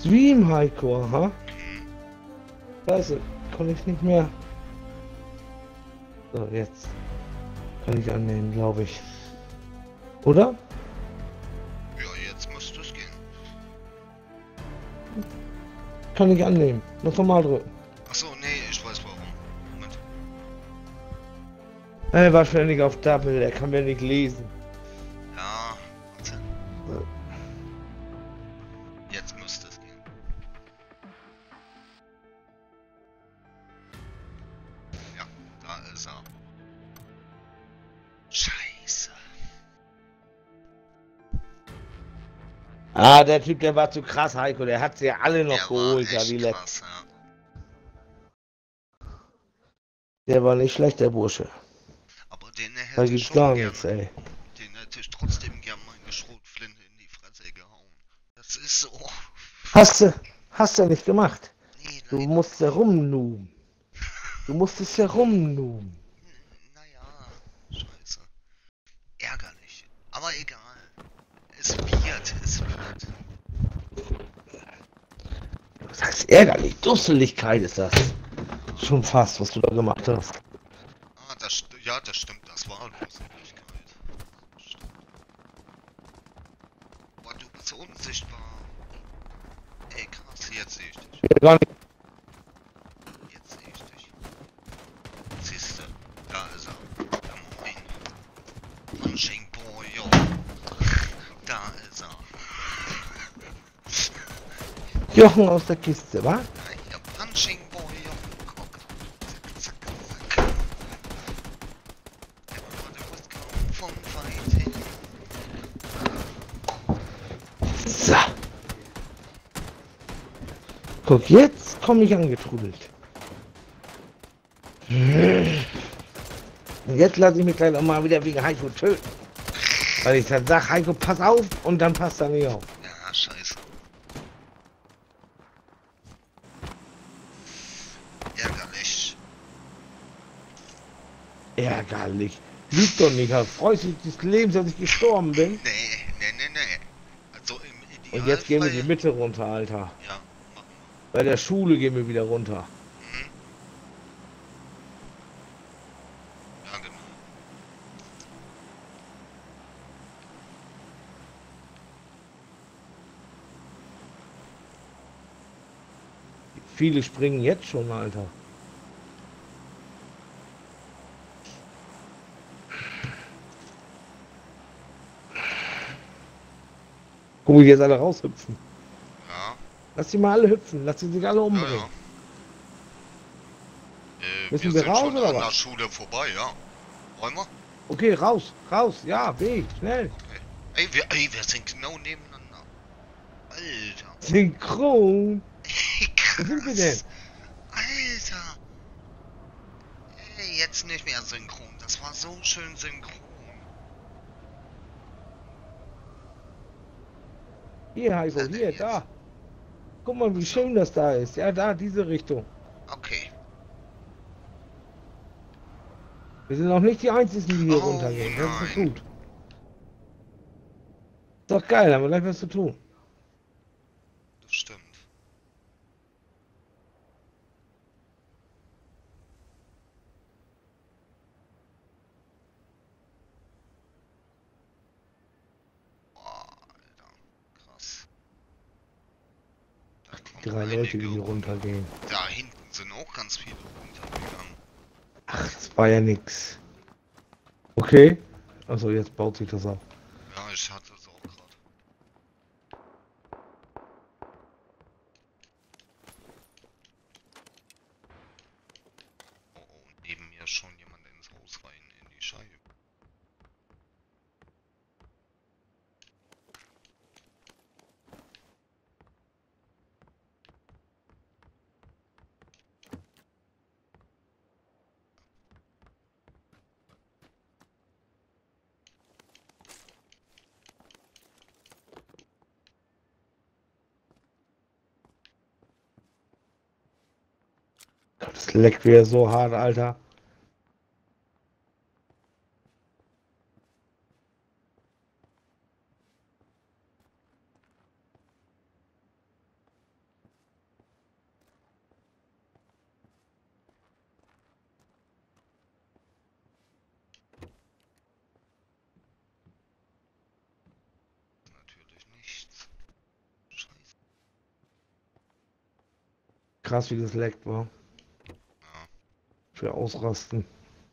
Stream Heiko, aha. Scheiße, kann ich nicht mehr. So, jetzt kann ich annehmen, glaube ich. Oder? Ja, jetzt müsste es gehen. Kann ich annehmen. Muss normal drücken. Achso, nee, ich weiß warum. Moment. Wahrscheinlich auf Double, er kann mir nicht lesen. Ja, warte. Jetzt müsste es gehen. Ja, da ist er. Scheiße. Ah, der Typ, der war zu krass, Heiko. Der hat sie ja alle noch Der war geholt, ja, echt die letzten. krass, ja. Der war nicht schlecht, der Bursche. Aber den Da hätte ich gibt's schon gar gern. nichts, ey. Den hätte ich trotzdem gern meine Schrotflinte in die Fresse gehauen. Das ist so. Hast du nicht gemacht. Nee, Du leider. musst herumnuben. Du musstest herumnuben. Naja, scheiße. Ärgerlich. Aber egal. Es wird, es wird. Das heißt ärgerlich. Dusseligkeit ist das. Schon fast, was du da gemacht hast. Ah, ja, das stimmt, das war Losigkeit. Stimmt. Boah, du bist unsichtbar. Ey, krass, jetzt sehe ich dich. Gar nicht. Jetzt sehe ich dich. Siehste, da ist er. Ja, moin. Punching Boy, yo. Da ist er. Jochen aus der Kiste, wa? Ja, Punching Boy, yo. Guck. Zack, zack, zack. Everybody was gone from fighting. So. Guck, jetzt komme ich angetrudelt. Und jetzt lasse ich mich gleich nochmal wieder wegen Heiko töten. Weil ich dann sage, Heiko, pass auf, und dann passt er nicht auf. Ja, scheiße. Ärgerlich. Ärgerlich. Lüg doch nicht, freust dich des Lebens, dass ich gestorben bin. Nee. Also im Und jetzt gehen wir Idealfall. die Mitte runter, Alter. Ja, machen Bei der Schule gehen wir wieder runter. wir. Mhm. Ja, genau. Viele springen jetzt schon, Alter. Guck, wie die jetzt alle raushüpfen. Ja. Lass die mal alle hüpfen, lass die sich alle Ja, umbringen. ja. Müssen Wir wir sind raus schon oder an was? der Schule vorbei, ja. Wollen wir? Okay, raus, ja, Weg, schnell. Okay. Wir sind genau nebeneinander. Alter. Synchron. Ey, Wo sind wir denn? krass. Alter. Ey, jetzt nicht mehr synchron. Das war so schön synchron. Hier, Heiko, Was denn hier, jetzt? da. Guck mal, wie Ach so. schön das da ist. Ja, da, diese Richtung. Okay. Wir sind auch nicht die Einzigen, die hier Oh, runtergehen. Das ist doch nein. gut. Ist doch geil, haben wir gleich was zu tun. Das stimmt. Boah, Alter. Krass. Da Die kommen drei Leute, die einige hier runter. runtergehen. Da hinten sind auch ganz viele runtergegangen. Ach, das war ja nix. Okay. Also jetzt baut sich das auf. Ja, ich hatte es auch gerade. Oh, neben mir schon jemand ins Haus rein, in die Scheibe. Das leckt wieder so hart, Alter. krass, wie das leckt war. Ja. Für Ausrasten.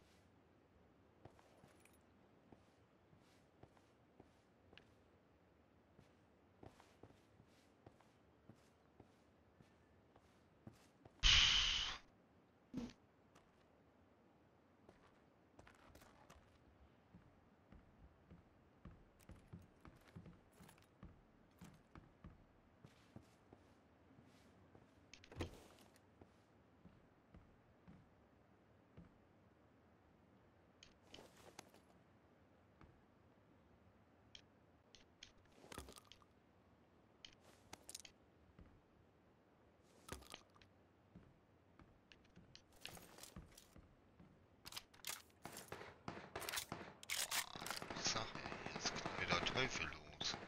Ich sag ja, hier ist gleich der Teufel los.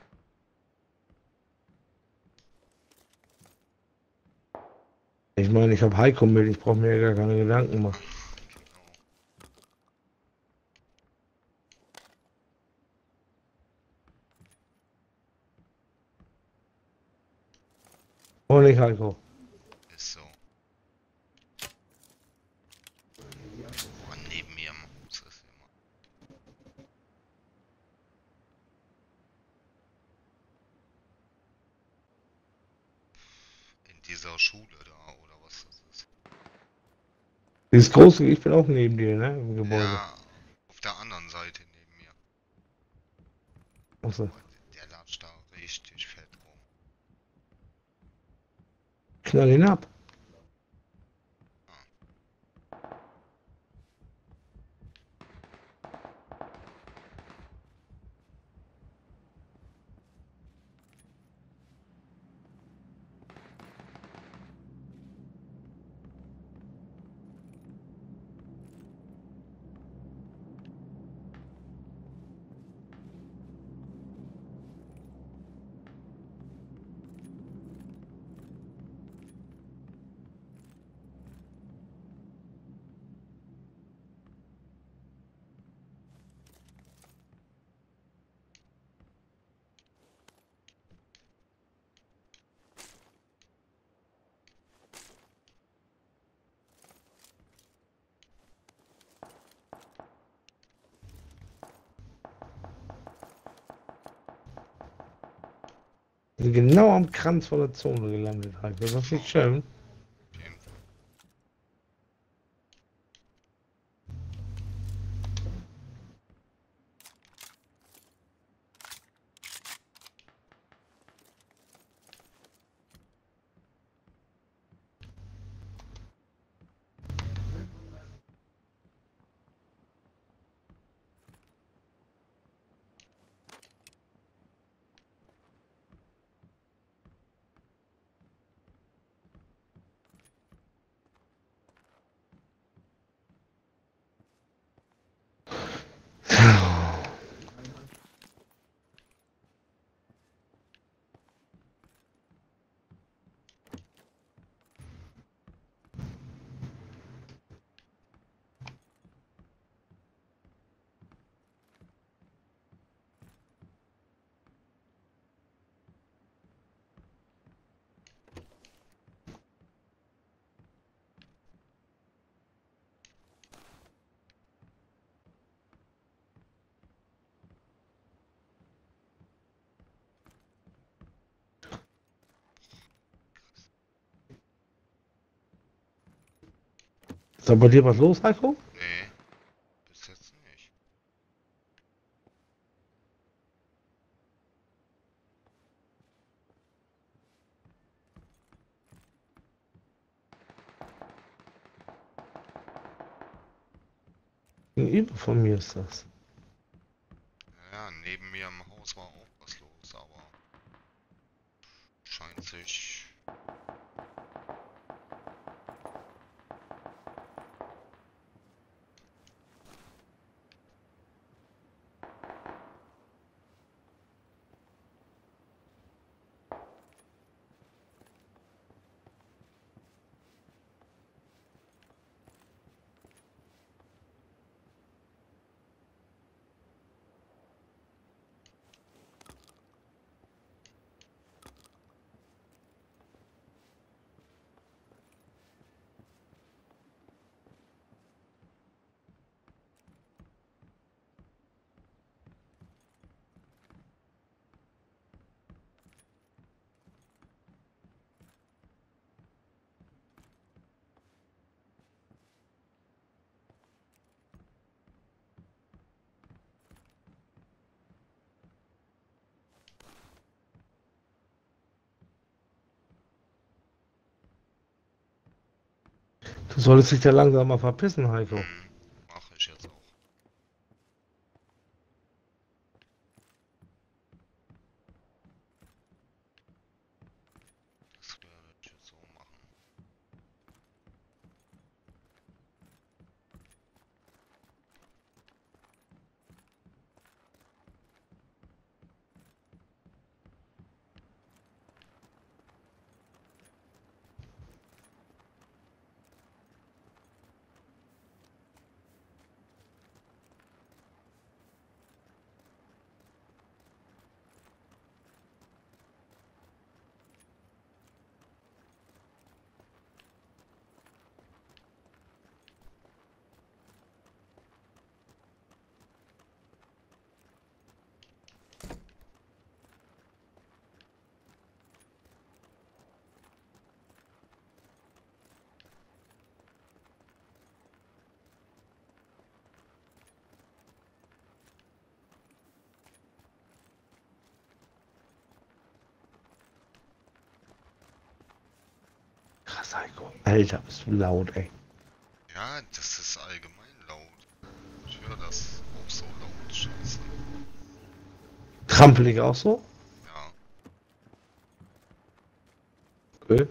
Ich meine, ich habe Heiko mit, ich brauche mir gar keine Gedanken machen. Genau. Oh, nicht Heiko. Ist so. Oh, neben mir im Haus ist jemand. In dieser Schule da, oder was das ist. Dieses große, ich bin auch neben dir, ne? Im Gebäude. Ja, auf der anderen Seite neben mir. Achso. Oh, der latscht da richtig fett rum. Knall ihn ab. Genau am Kranz von der Zone gelandet, Heiko. Das ist nicht schön. Auf jeden Fall. Ist da bei dir was los, Heiko? Nee, bis jetzt nicht. Gegenüber von mir ist das. Ja, neben mir im Haus war auch was los, aber scheint sich. Du solltest dich da langsam mal verpissen, Heiko. Mach ich jetzt auch. Das werde ich jetzt so machen. Krass, Heiko. Alter, bist du laut, ey. Ja, das ist allgemein laut. Ich höre das auch so laut. Scheiße. Trampelig auch so? Ja. Okay.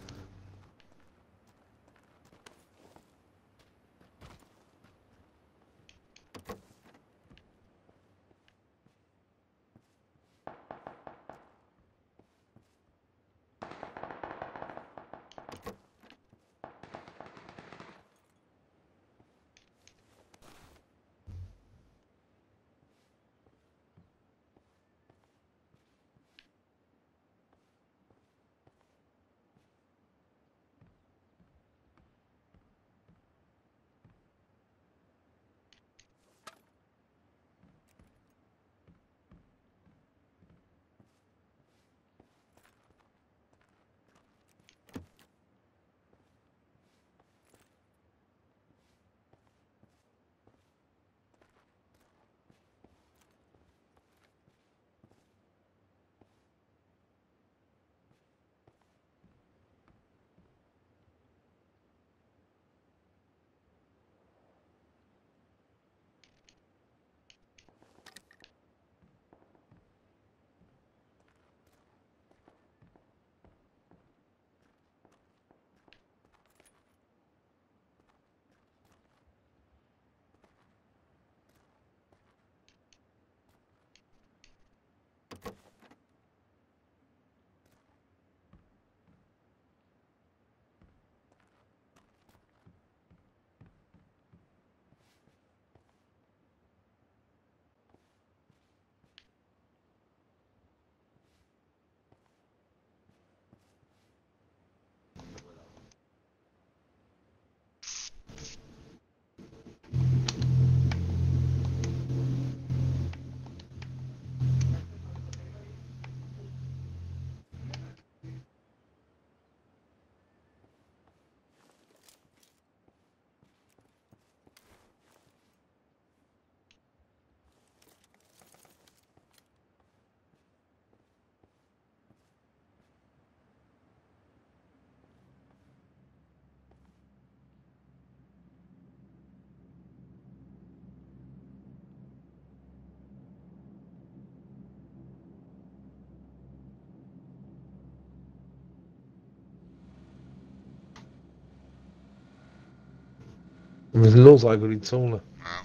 Wir sind los, Heiko, die Zone. Ja.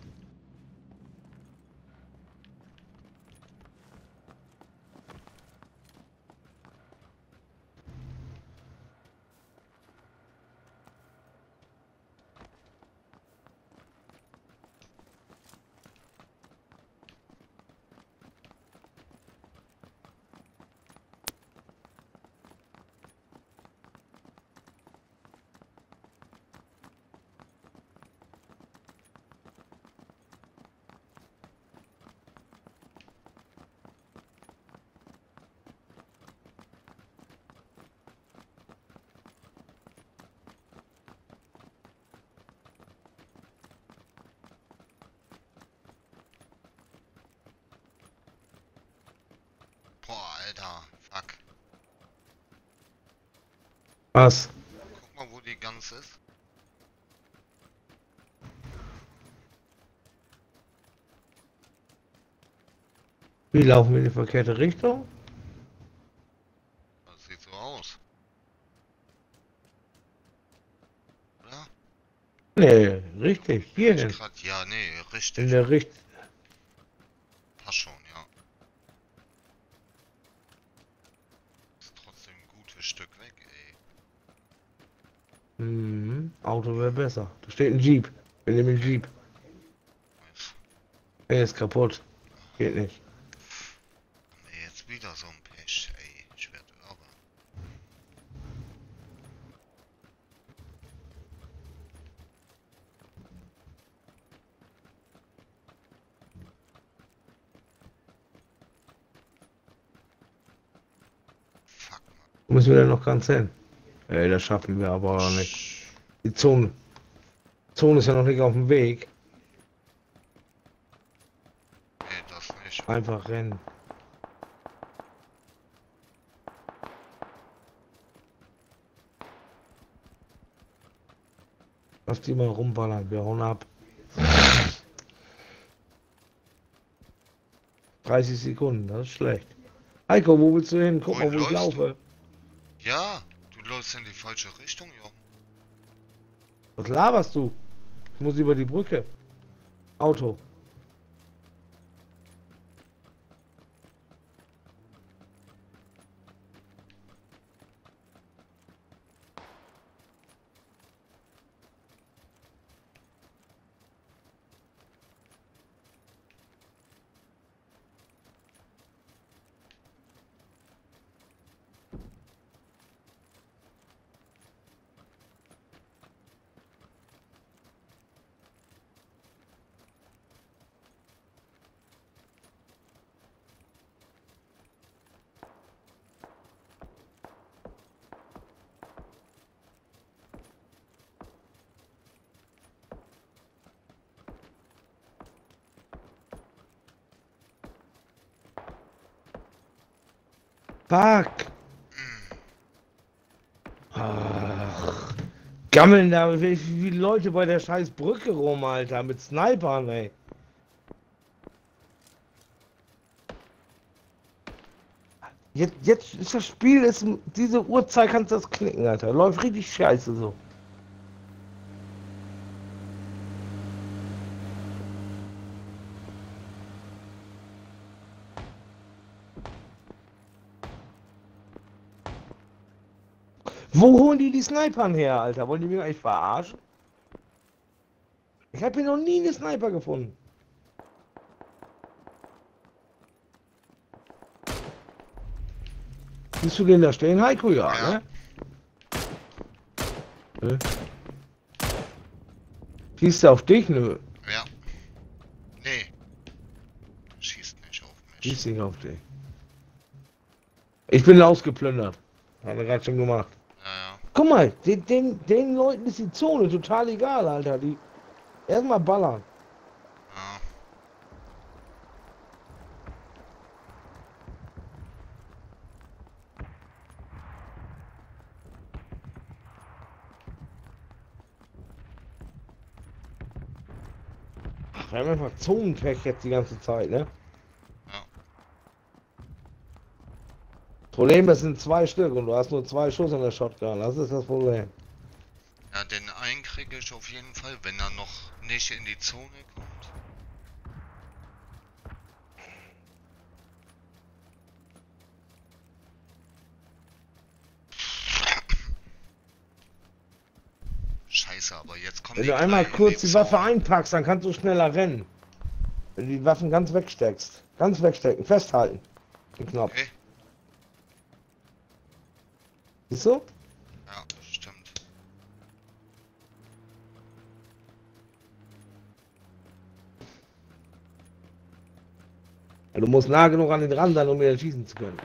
Boah, Alter. Fuck. Was? Guck mal, wo die Gans ist. Wie laufen wir in die verkehrte Richtung? Das sieht so aus. Oder? Nee, richtig. Hier hin. Ja, nee, In richtig. der Richtung. Passt schon, ja. Ist trotzdem ein gutes Stück weg, ey. Auto wäre besser. Da steht ein Jeep. Wir nehmen den Jeep. Nice. Er ist kaputt. Geht nicht. Nee, jetzt wieder so ein Pech, ey. Ich werde irre. Fuck, man. Wo müssen wir denn noch ganz hin? Ey, das schaffen wir aber auch nicht. Die Zone ist ja noch nicht auf dem Weg. Nee, das nicht. Einfach rennen. Lass die mal rumballern, wir hauen ab. 30 Sekunden, das ist schlecht. Heiko, wo willst du hin? Guck mal, wo ich Wohin läufst laufe. Ja, du läufst in die falsche Richtung, Jochen. Was laberst du? Ich muss über die Brücke. Auto. Fuck. Ach. Gammeln da wie viele Leute bei der scheiß Brücke rum, Alter, mit Snipern, ey. Jetzt ist das Spiel, diese Uhrzeit kannst du das knicken, Alter. Läuft richtig scheiße so. Wo holen die Snipern her, Alter? Wollen die mich eigentlich verarschen? Ich habe hier noch nie einen Sniper gefunden. Siehst du den da stehen, Heiko? Ja, Ja. ne? Schießt er auf dich? Nö. Ja. Nee. Schießt nicht auf mich. Schießt nicht auf dich. Ich bin ausgeplündert. Hat er gerade schon gemacht. Ja, ja. Guck mal, den Leuten ist die Zone total egal, Alter. Die erstmal ballern. Ja. Wir haben einfach Zonenpech jetzt die ganze Zeit, ne? Ja. Problem ist, es sind 2 Stück und du hast nur 2 Schuss in der Shotgun. Das ist das Problem. Ja, den einen kriege ich auf jeden Fall, wenn er noch nicht in die Zone kommt. Scheiße, aber jetzt kommt Wenn die du einmal Kleinen in kurz die die Waffe Zone. einpackst, dann kannst du schneller rennen. Wenn du die Waffen ganz wegsteckst. Ganz wegstecken. Festhalten. Den Knopf. Okay. Siehst du? Ja, stimmt. Du musst nah genug an den Rand sein, um mir schießen zu können.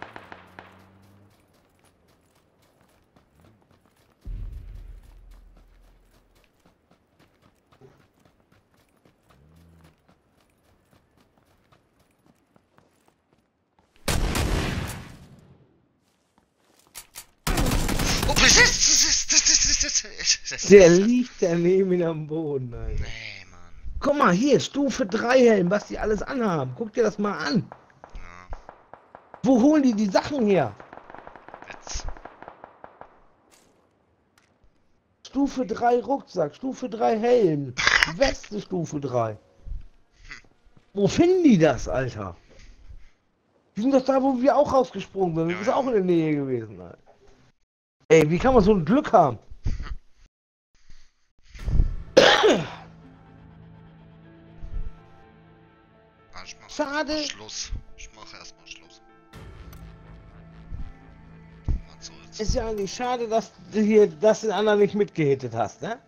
Oh, Der liegt daneben am Boden, Alter. Nee, Mann. Guck mal, hier, Stufe 3 Helm, was die alles anhaben. Guck dir das mal an. Wo holen die Sachen her? Witz. Stufe 3 Rucksack, Stufe 3 Helm, Weste Stufe 3. Wo finden die das, Alter? Die sind doch da, wo wir auch rausgesprungen sind. Du Ja, bist ja. auch in der Nähe gewesen, Alter. Ey, wie kann man so ein Glück haben? Ah, ich mach Schade. erst mal Schluss. Ich mach erstmal Schluss. Was soll's? Ist ja eigentlich schade, dass du hier das den anderen nicht mitgehittet hast, ne?